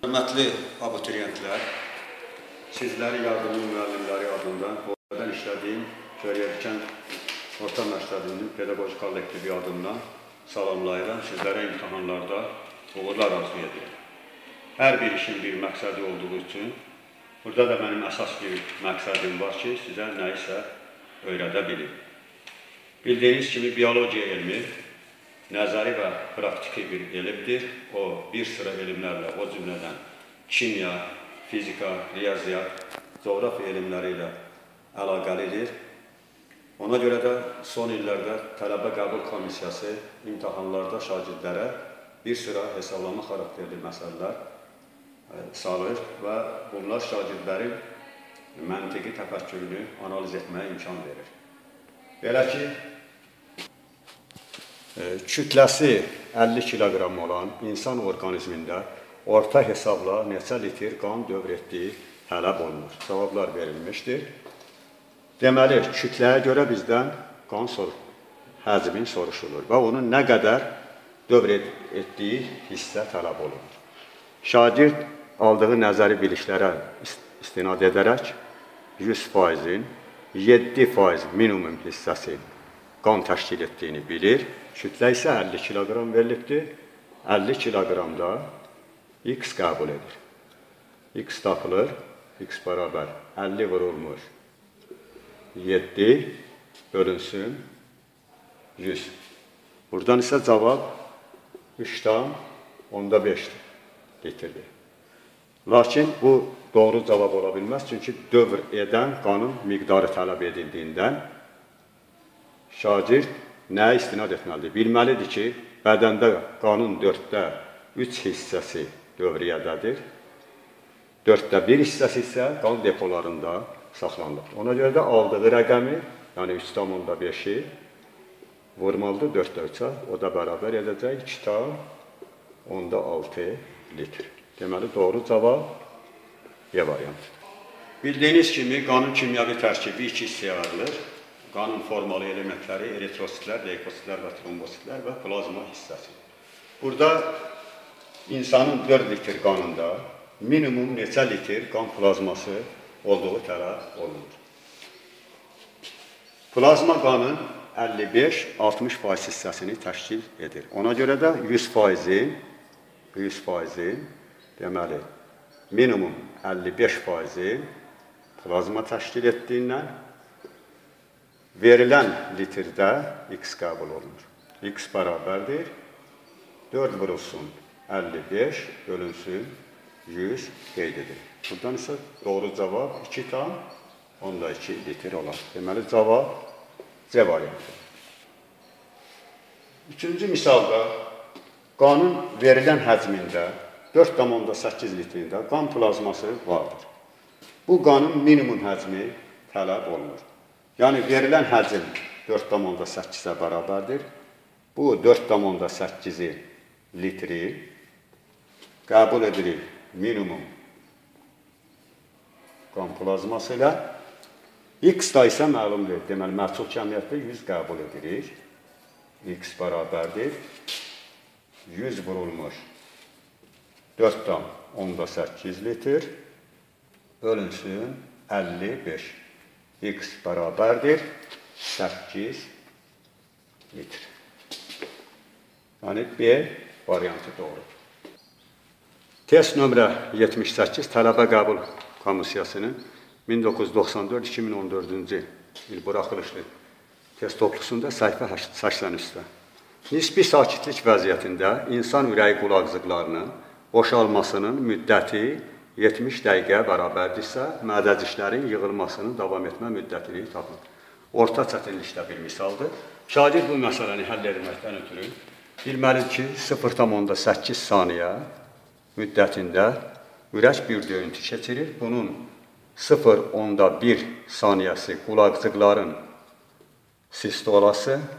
Hörmətli abituriyentlər, sizləri yardımcı müəllimləri adından, oradan işlədiyim Köriyədikən Orta Məktəbinin pedaqoji kollektivi adından salamlayıram. Sizlərə imtahanlarda uğurlar arzu edirəm. Hər bir işin bir məqsədi olduğu üçün, burada da mənim əsas bir məqsədim var ki, sizə nəyisə öyrədə bilim. Bildiyiniz kimi, biologiya elmi nəzəri və praktiki bir elmdir. O, bir sıra elmlərlə, o cümlədən kimya, fizika, riyaziyyat, coğrafiya elmləri ilə əlaqəlidir. Ona görə də son illərdə tələbə qəbul komissiyası imtahanlarda şagirdlərə bir sıra hesablama xarakterli məsələlər salır və bunlar şagirdlərin məntiqi təfəkkürünü analiz etməyə imkan verir. Belə ki, kütləsi 50 kiloqram olan insan orqanizmində orta hesabla neçə litr qan dövr etdiyi tələb olunur. Cavablar verilmişdir. Deməli, kütləyə görə bizdən qan həcmin soruşulur və onun nə qədər dövr etdiyi hissə tələb olunur. Şagird aldığı nəzəri biliklərə istinad edərək 100%-in 7% minimum hissəsi qan təşkil etdiyini bilir. Kütlə isə 50 kiloqram verilibdir. 50 kiloqramda X qəbul edir. X tapılır. X bərabər 50 vurulmuş 7 bölünsün 100. Buradan isə cavab 3,5 litrdir. Lakin bu doğru cavab ola bilməz. Çünki dövr edən qanın miqdarı tələb edildiyindən şagird nəyə istinad etməlidir? Bilməlidir ki, bədəndə qanın 4/3 hissəsi dövriyyədədir. 4/1 hissəsi isə qan depolarında saxlanılır. Ona görə də aldığı rəqəmi, yəni 3,5-i vurmalıdır 4/3-ə. O da bərabər edəcək 2,6 litr. Deməli, doğru cavab B variantıdır. Bildiyiniz kimi, qanın kimyəvi tərkibi iki hissəyə ayrılır. Qanın formalı elementləri, eritrositlər, leykositlər və trombositlər və plazma hissəsi. Burada insanın 4 litr qanında minimum neçə litr qan plazması olduğu tələb olunur. Plazma qanın 55-60% hissəsini təşkil edir. Ona görə də 100%-in deməli, minimum 55%-i plazma təşkil etdiyindən verilən litrdə X qəbul olunur. X bərabərdir 4 vurulsun 55 bölünsün 100 qeyd edilir. Buradan isə doğru cavab 2,2 litr olar. Deməli, cavab C variantıdır. İkinci misalda qanın verilən həcmində 4,8 litrində qan plazması vardır. Bu qanın minimum həcmi tələb olunur. Yəni, verilən həcm 4,8-ə bərabərdir. Bu 4,8 litri qəbul edilir minimum qan plazması ilə. X da isə məlumdur. Deməli, məhsul kəmiyyətdə 100 qəbul edirik. X bərabərdir 100 vurulmuş 4,8 litr bölünsün 55. X bərabərdir 8 litr. Yəni, B variantı doğrudur. Test nömrə 78 tələbə qəbul komissiyasının 1994-2014-cü il buraxılışlı test toplusunda səhifə 83-də. Nisbi sakitlik vəziyyətində insan ürəyi qulaqcıqlarının boşalmasının müddəti 70 dəqiqəyə bərabərdirsə, mədəciklərin yığılmasının davam etmə müddətini tapın. Orta çətinlikdə bir misaldır. Şagird bu məsələni həll edilməkdən ötürü bilməlidir ki, 0,8 saniyə müddətində ürək bir döyüntü keçirir. Bunun 0,1 saniyəsi qulaqcıqların sistolası,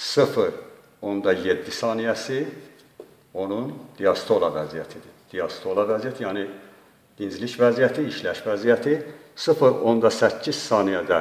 0,7 saniyəsi onun diastola vəziyyətidir. Diastola vəziyyəti, yəni dinclik vəziyyəti, işləş vəziyyəti 0,8 saniyədə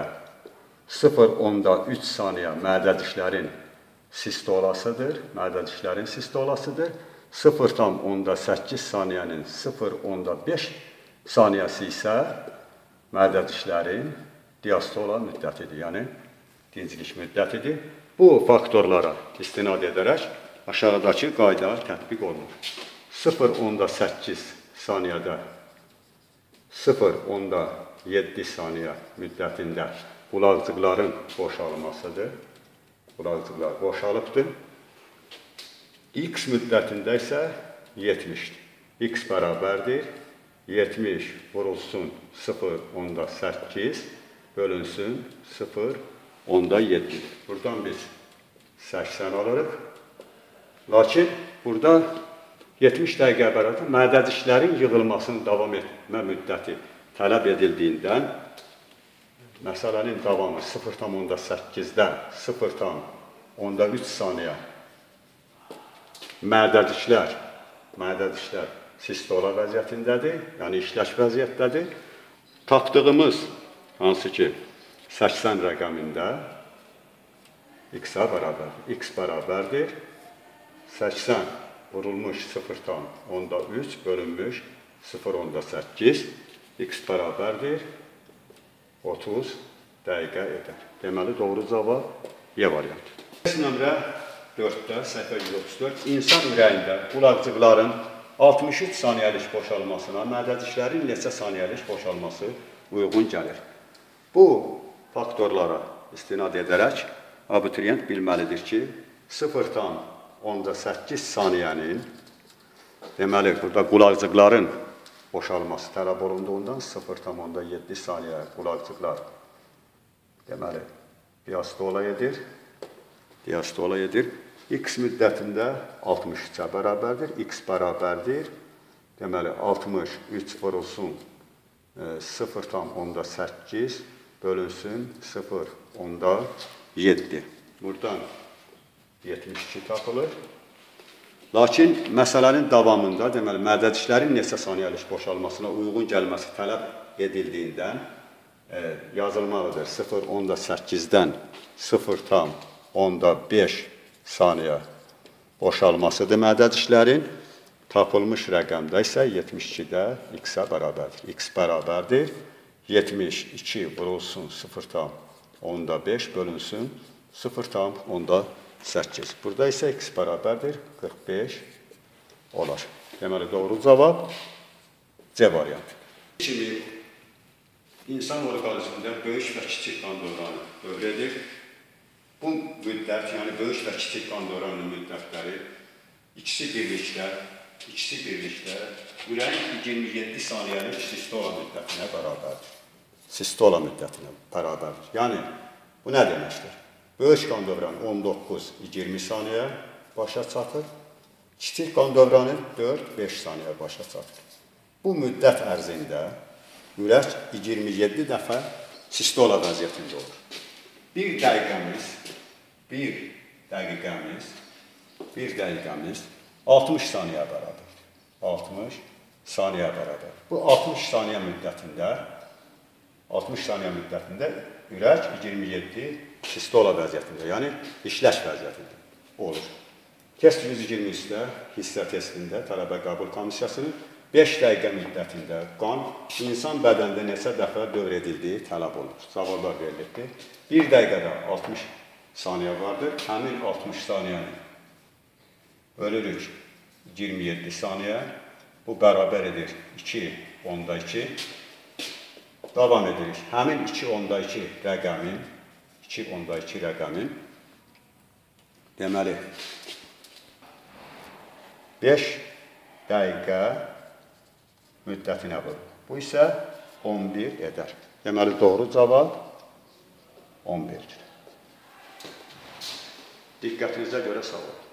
0,3 saniyə mədədiklərin sistolasıdır, 0,8 saniyənin 0,5 saniyəsi isə mədəd işlərin diastola müddətidir, yəni dincilik müddətidir. Bu faktorlara istinad edərək aşağıdakı qayda tətbiq olunur. 0,8 saniyədə 0,7 saniyə müddətində qulaqcıqların boşalmasıdır. Qulaqcıqlar boşalıbdır. X müddətində isə 70-dir. X bərabərdir. 70 vurulsun 0,8 bölünsün 0,7. Buradan biz 80 alırıq. Lakin burada 70 dəqiqə bərabər mədədişlərin yığılmasının davam etmə müddəti tələb edildiyindən məsələnin davamı 0,8-dən 0,3 saniyə mədədişlər sistola vəziyyətindədir, yəni işləş vəziyyətdədir. Tapdığımız hansı ki 80 rəqəmində x-a bərabərdir. X bərabərdir 80 vurulmuş 0,3 bölünmüş 0,8 x bərabərdir 30 dəqiqə edər. Deməli, doğru cavab Y variantı. Nömrə 4-də, səhifə 134, insan ürəyində qulaqcıqların 63 saniyəlik boşalmasına mədədişlərin neçə saniyəlik boşalması uyğun gəlir. Bu faktorlara istinad edərək abituriyent bilməlidir ki, 0,8 saniyənin, deməli, burada qulaqcıqların boşalması tələb olunduğundan 0,7 saniyə qulaqcıqlar, deməli, diastola edir. X müddətində 63-ə bərabərdir. X bərabərdir. Deməli, 63 vurulsun 0,8 bölünsün 0,7. Buradan 72 tapılır. Lakin məsələnin davamında, deməli, mədədişlərin neçə saniyəlik boşalmasına uyğun gəlməsi tələb edildiyindən yazılmalıdır. 0,8-dən 0,5 saniyə boşalmasıdır mədədişlərin. Tapılmış rəqəmdə isə 72-də x-ə bərabərdir. X bərabərdir. 72 vurulsun 0,5 bölünsün 0,8. Burada isə x bərabərdir 45 olar. Deməli, doğru cavab C variantı. Kimi insan orqanizmində böyük və kiçik qan dövranı dövr edir. Bu müddət, yəni böyük və kiçik qan dövranının müddətləri ikisi birlikdə ürəyin 27 saniyəlik sistola müddətinə bərabərdir. Sistola müddətinə bərabərdir. Yəni, bu nə deməkdir? Böyük qan dövranı 19-20 saniyə başa çatır. Kiçik qan dövranı 4-5 saniyə başa çatır. Bu müddət ərzində ürək 27 dəfə sistola vəziyyətində olur. Bir dəqiqəmiz 60 saniyə bərabər. 60 saniyə bərabər. Bu 60 saniyə müddətində ürək 27 sistola vəziyyətində, yəni işləş vəziyyətində olur. Test 123-də hissə testində tələbə qəbul komissiyasının 5 dəqiqə müddətində qan insan bədəndə neçə dəfə dövr edildiyi tələb olunur. Cavablar verilibdir. Bir dəqiqədə 60 saniyə vardır. Həmin 60 saniyəni bölürük 27 saniyə. Bu bərabər edir 2/2. Davam edirik. Həmin 2/2 rəqəmin deməli 5 dəqiqə müddətinə vurur. Bu isə 11 edər. Deməli, doğru cavab 11-dir. Diqqətinizə görə sağ olun.